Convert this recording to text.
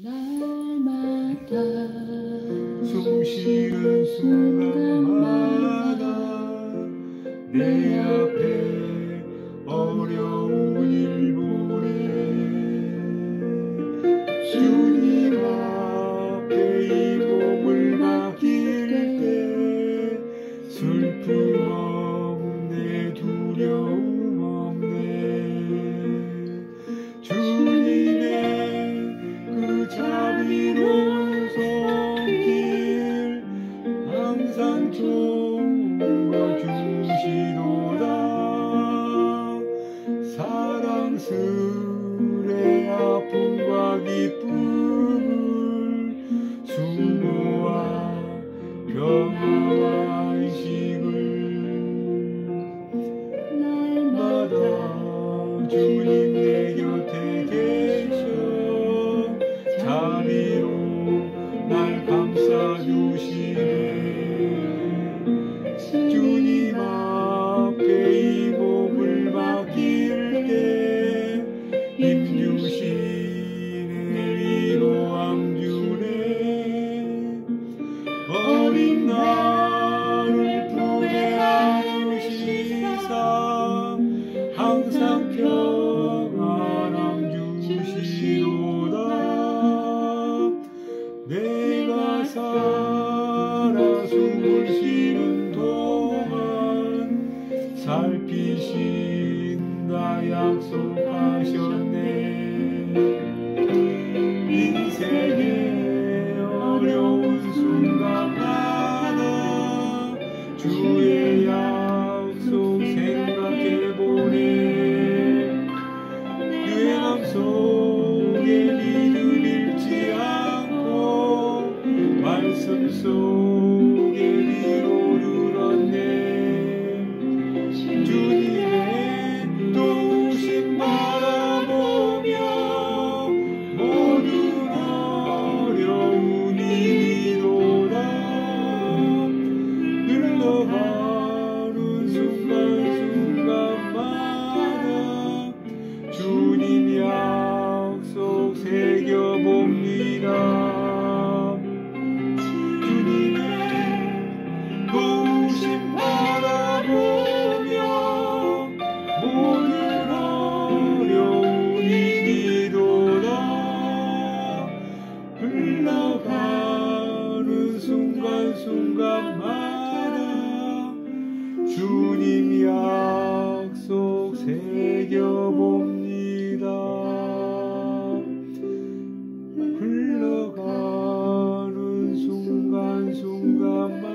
날마다 숨쉬는 순간마다 내 앞에 어려운 일 보내 주님 앞에 이 몸을 맡길 때 슬픔 없네 두려움 없네 주님의 그 자비로운 손길 항상 좋은 거 주시도다 사랑스레 아픔과 기쁨을 수고와 평화와 안식을 날마다 주님 내 곁에 계셔 자비로 날 감싸주시네 주님 앞에 이 몸을 맡길 때 힘주시네 위로함 주네 어린 나를 품에 안으시사 항상 평안함 주시도다 내가 살아 숨을 쉬는 동안 살피신다 약속하셨네 인생의 어려운 순간마다 주의 약속 생각해보네 내 맘속에 믿음 잃지 않고 말씀 속에 위로를 얻네 주님의 도우심 바라보며 모든 어려움이 이도다 흘러가는 순간순간마다 주님 약속 새겨봅니다 주님의 도우심 바라보며 모든 어려움이 이도다 흘러가는 순간순간마다 주님 약속 새겨봅니다 흘러가는 순간순간마다